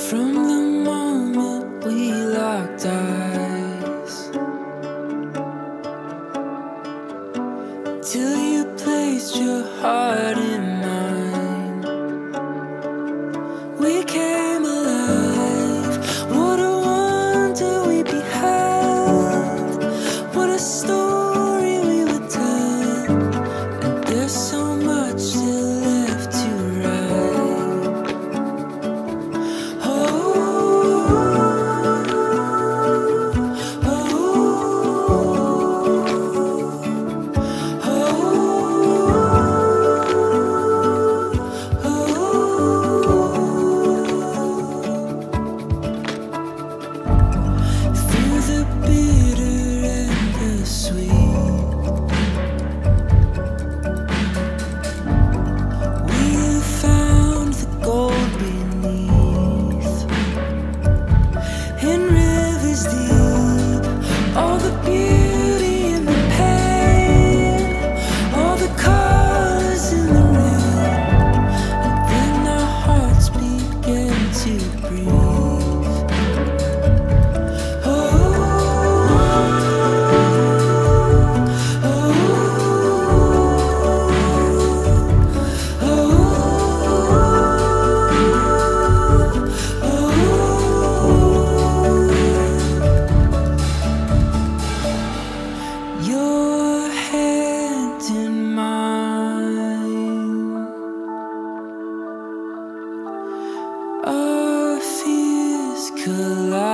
From the moment we locked eyes till you placed your heart in mine, we came alive. What a wonder we beheld. What a story we would tell. And there's so much still left to write. Oh, through the bitter and the sweet, we have found the gold beneath. In rivers deep, all the beauty and the pain, all the colors in the rain, and then our hearts began to breathe. Oh, your hand in mine, our fears collide.